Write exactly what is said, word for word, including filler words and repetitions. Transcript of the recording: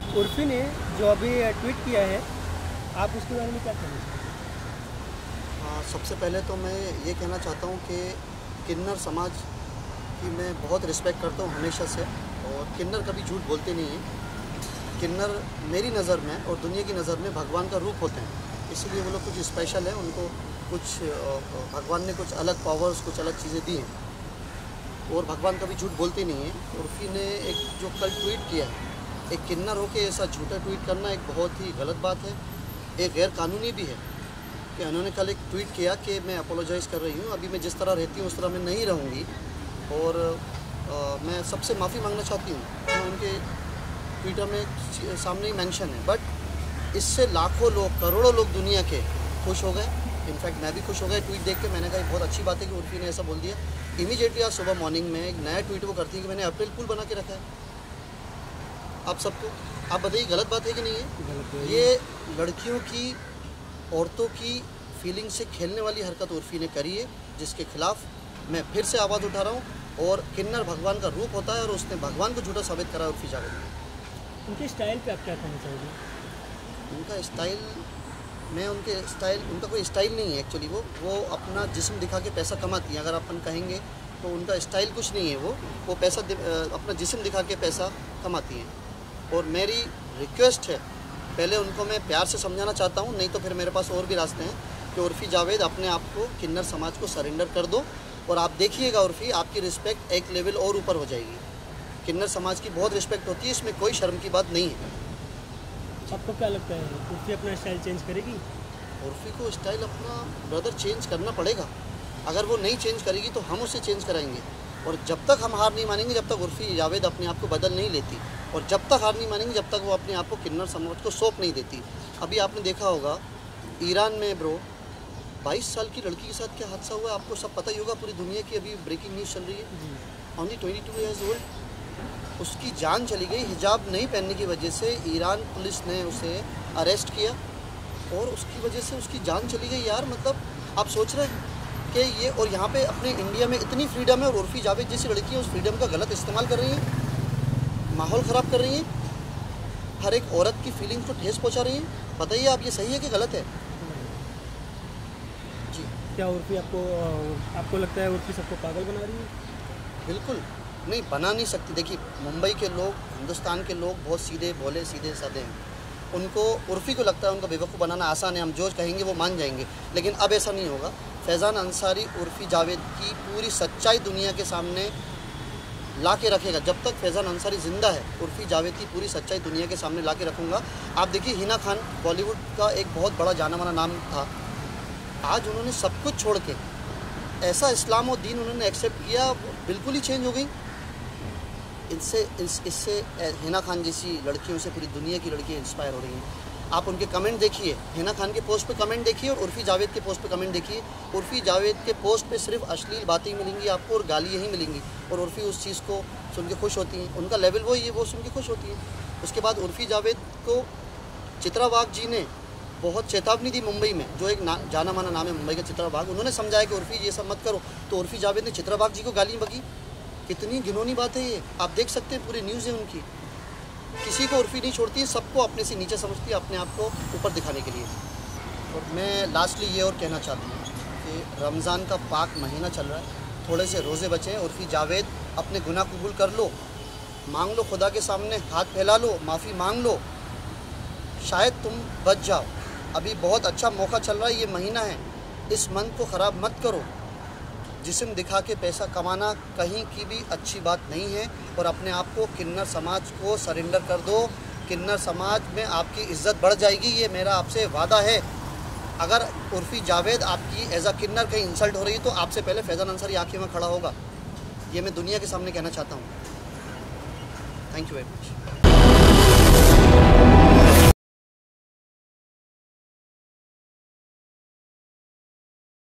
उर्फी ने जो अभी ट्वीट किया है, आप उसके बारे में क्या कहना चाहते हैं? हाँ, सबसे पहले तो मैं ये कहना चाहता हूँ कि किन्नर समाज की मैं बहुत रिस्पेक्ट करता हूँ हमेशा से, और किन्नर कभी झूठ बोलते नहीं हैं। किन्नर मेरी नज़र में और दुनिया की नज़र में भगवान का रूप होते हैं, इसलिए वो लोग कुछ स्पेशल है। उनको कुछ भगवान ने कुछ अलग पावर्स, कुछ अलग चीज़ें दी हैं, और भगवान कभी झूठ बोलते नहीं हैं। उर्फी ने एक जो कल ट्वीट किया है, एक किन्नर होकर ऐसा झूठा ट्वीट करना एक बहुत ही गलत बात है, एक गैर कानूनी भी है। कि उन्होंने कल एक ट्वीट किया कि मैं अपोलोजाइज़ कर रही हूँ, अभी मैं जिस तरह रहती हूँ उस तरह मैं नहीं रहूँगी, और आ, मैं सबसे माफ़ी मांगना चाहती हूँ। तो उनके ट्विटर में सामने ही मेंशन है, बट इससे लाखों लोग, करोड़ों लोग दुनिया के खुश हो गए। इनफैक्ट मैं भी खुश हो गया ट्वीट देख के। मैंने कहा बहुत अच्छी बात है कि उर्फी ने ऐसा बोल दिया। इमीडिएटली आज सुबह मॉर्निंग में एक नया ट्वीट वो करती है कि मैंने अप्रैल फूल बना के रखा है आप सबको। आप बताइए गलत बात है कि नहीं है? ये लड़कियों की, औरतों की फीलिंग से खेलने वाली हरकत उर्फी ने करी है, जिसके खिलाफ मैं फिर से आवाज़ उठा रहा हूँ। और किन्नर भगवान का रूप होता है, और उसने भगवान को झूठा साबित करा उर्फी जावेद ने। उनके स्टाइल पे आप क्या कहना चाहोगे? उनका स्टाइल, मैं उनके स्टाइल, उनका कोई स्टाइल नहीं है एक्चुअली। वो वो अपना जिस्म दिखा के पैसा कमाती हैं। अगर अपन कहेंगे तो उनका स्टाइल कुछ नहीं है। वो वो पैसा अपना जिस्म दिखा के पैसा कमाती हैं। और मेरी रिक्वेस्ट है, पहले उनको मैं प्यार से समझाना चाहता हूँ, नहीं तो फिर मेरे पास और भी रास्ते हैं, कि उर्फी जावेद अपने आप को किन्नर समाज को सरेंडर कर दो, और आप देखिएगा उर्फी, आपकी रिस्पेक्ट एक लेवल और ऊपर हो जाएगी। किन्नर समाज की बहुत रिस्पेक्ट होती है, इसमें कोई शर्म की बात नहीं है। आपको क्या लगता है, उर्फी अपना स्टाइल चेंज करेगी? उर्फी को स्टाइल अपना ब्रदर चेंज करना पड़ेगा। अगर वो नहीं चेंज करेगी तो हम उसे चेंज कराएंगे। और जब तक हम हार नहीं मानेंगे, जब तक उर्फी जावेद अपने आप को बदल नहीं लेती, और जब तक हार नहीं मानेंगे, जब तक वो अपने आप को किन्नर समाज को सौंप नहीं देती। अभी आपने देखा होगा ईरान में ब्रो बाईस साल की लड़की के साथ क्या हादसा हुआ, आपको सब पता ही होगा। पूरी दुनिया की अभी ब्रेकिंग न्यूज़ चल रही है। Only twenty two years old, उसकी जान चली गई हिजाब नहीं पहनने की वजह से। ईरान पुलिस ने उसे अरेस्ट किया, और उसकी वजह से उसकी जान चली गई। यार मतलब आप सोच रहे हैं कि ये, और यहाँ पे अपने इंडिया में इतनी फ्रीडम है, और उर्फी जावेद जैसी लड़कियाँ उस फ्रीडम का गलत इस्तेमाल कर रही हैं, माहौल ख़राब कर रही हैं, हर एक औरत की फीलिंग्स को ठेस पहुँचा रही हैं। बताइए आप, ये सही है कि गलत है? जी, क्या उर्फी आपको आपको लगता है उर्फी सबको पागल बना रही है? बिल्कुल नहीं, बना नहीं सकती। देखिए मुंबई के लोग, हिंदुस्तान के लोग बहुत सीधे भोले, सीधे साधे हैं। उनको, उर्फी को लगता है उनको बेवकूफ़ बनाना आसान है, हम जो कहेंगे वो मान जाएंगे, लेकिन अब ऐसा नहीं होगा। फैज़ान अंसारी उर्फी जावेद की पूरी सच्चाई दुनिया के सामने ला के रखेगा। जब तक फैज़ान अंसारी ज़िंदा है, उर्फी जावेद की पूरी सच्चाई दुनिया के सामने ला के रखूँगा। आप देखिए हिना खान बॉलीवुड का एक बहुत बड़ा जाना माना नाम था, आज उन्होंने सब कुछ छोड़ के ऐसा इस्लाम और दीन उन्होंने एक्सेप्ट किया, बिल्कुल ही चेंज हो गई। इनसे इस इससे हिना खान जैसी लड़कियों से पूरी दुनिया की लड़कियाँ इंस्पायर हो रही हैं। आप उनके कमेंट देखिए, हिना खान के पोस्ट पे कमेंट देखिए, और उर्फी जावेद के पोस्ट पे कमेंट देखिए। उर्फी जावेद के पोस्ट पे सिर्फ अश्लील बातें मिलेंगी आपको, और गालियाँ ही मिलेंगी, और उर्फी उस चीज़ को सुन के खुश होती हैं। उनका लेवल वही है, वो सुन के खुश होती हैं। उसके बाद उर्फी जावेद को चित्रा वाघ जी ने बहुत चेतावनी दी मुंबई में, जो एक ना, जाना माना नाम है मुंबई का, चित्रा वाघ। उन्होंने समझाया कि उर्फी ये सब मत करो, तो उर्फी जावेद ने चित्रा वाघ जी को गाली बकी। कितनी घिनौनी बात है ये, आप देख सकते हैं, पूरी न्यूज़ है उनकी। किसी को उर्फी नहीं छोड़ती है, सबको अपने से नीचे समझती है, अपने आप को ऊपर दिखाने के लिए। और मैं लास्टली ये और कहना चाहती हूँ कि रमज़ान का पाक महीना चल रहा है, थोड़े से रोज़े बचे हैं। उर्फी जावेद अपने गुनाह कबूल कर लो, मांग लो खुदा के सामने, हाथ फैला लो, माफ़ी मांग लो, शायद तुम बच जाओ। अभी बहुत अच्छा मौका चल रहा है, ये महीना है, इस मन को ख़राब मत करो। जिस्म दिखा के पैसा कमाना कहीं की भी अच्छी बात नहीं है, और अपने आप को किन्नर समाज को सरेंडर कर दो। किन्नर समाज में आपकी इज़्ज़त बढ़ जाएगी, ये मेरा आपसे वादा है। अगर उर्फी जावेद आपकी एज अ किन्नर कहीं इंसल्ट हो रही है, तो आपसे पहले फैज़ान अंसारी आके में खड़ा होगा। ये मैं दुनिया के सामने कहना चाहता हूँ। Thank you very much.